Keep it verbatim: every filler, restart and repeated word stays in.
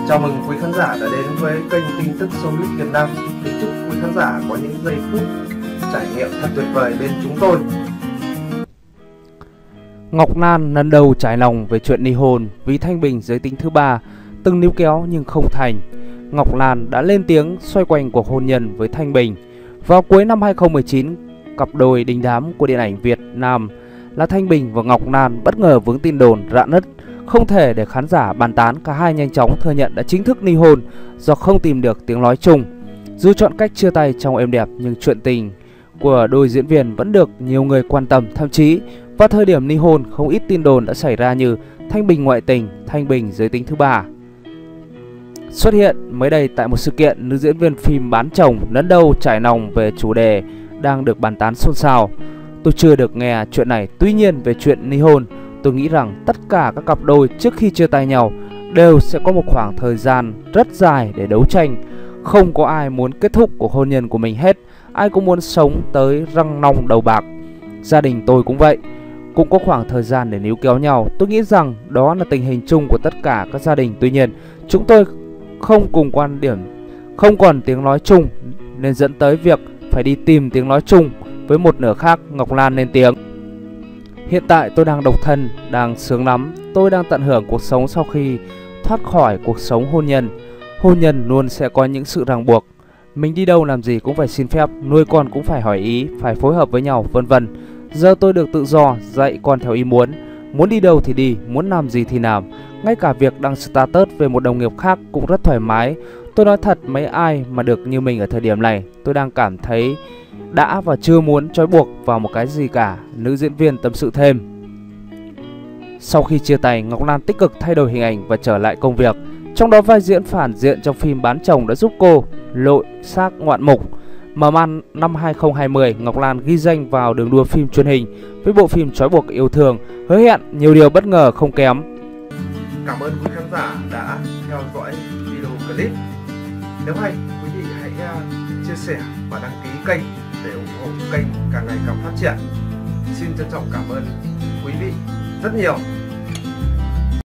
Chào mừng quý khán giả đã đến với kênh tin tức Showbiz Việt Nam. Kính chúc quý khán giả có những giây phút trải nghiệm thật tuyệt vời bên chúng tôi. Ngọc Lan lần đầu trải lòng về chuyện ly hôn vì Thanh Bình giới tính thứ ba, từng níu kéo nhưng không thành. Ngọc Lan đã lên tiếng xoay quanh cuộc hôn nhân với Thanh Bình. Vào cuối năm hai không một chín, cặp đôi đình đám của điện ảnh Việt Nam là Thanh Bình và Ngọc Lan bất ngờ vướng tin đồn rạn nứt. Không thể để khán giả bàn tán, cả hai nhanh chóng thừa nhận đã chính thức ly hôn do không tìm được tiếng nói chung. Dù chọn cách chia tay trong êm đẹp nhưng chuyện tình của đôi diễn viên vẫn được nhiều người quan tâm. Thậm chí vào thời điểm ly hôn, không ít tin đồn đã xảy ra như Thanh Bình ngoại tình, Thanh Bình giới tính thứ ba. Xuất hiện mới đây tại một sự kiện, nữ diễn viên phim Bán Chồng lần đầu trải lòng về chủ đề đang được bàn tán xôn xao. Tôi chưa được nghe chuyện này, tuy nhiên về chuyện ly hôn, tôi nghĩ rằng tất cả các cặp đôi trước khi chia tay nhau đều sẽ có một khoảng thời gian rất dài để đấu tranh. Không có ai muốn kết thúc cuộc hôn nhân của mình hết, ai cũng muốn sống tới răng nong đầu bạc. Gia đình tôi cũng vậy, cũng có khoảng thời gian để níu kéo nhau. Tôi nghĩ rằng đó là tình hình chung của tất cả các gia đình. Tuy nhiên, chúng tôi không cùng quan điểm, không còn tiếng nói chung, nên dẫn tới việc phải đi tìm tiếng nói chung với một nửa khác. Ngọc Lan lên tiếng: hiện tại tôi đang độc thân, đang sướng lắm. Tôi đang tận hưởng cuộc sống sau khi thoát khỏi cuộc sống hôn nhân. Hôn nhân luôn sẽ có những sự ràng buộc. Mình đi đâu làm gì cũng phải xin phép, nuôi con cũng phải hỏi ý, phải phối hợp với nhau, vân vân. Giờ tôi được tự do, dạy con theo ý muốn. Muốn đi đâu thì đi, muốn làm gì thì làm. Ngay cả việc đăng status về một đồng nghiệp khác cũng rất thoải mái. Tôi nói thật, mấy ai mà được như mình ở thời điểm này. Tôi đang cảm thấy đã và chưa muốn trói buộc vào một cái gì cả, nữ diễn viên tâm sự thêm. Sau khi chia tay, Ngọc Lan tích cực thay đổi hình ảnh và trở lại công việc. Trong đó vai diễn phản diện trong phim Bán Chồng đã giúp cô lội xác ngoạn mục. Mở màn năm hai không hai không, Ngọc Lan ghi danh vào đường đua phim truyền hình với bộ phim Trói buộc yêu thương, hứa hẹn nhiều điều bất ngờ không kém. Cảm ơn quý khán giả đã theo dõi video clip. Nếu hay, quý vị hãy chia sẻ và đăng ký kênh để ủng hộ kênh càng ngày càng phát triển. Xin trân trọng cảm ơn quý vị rất nhiều.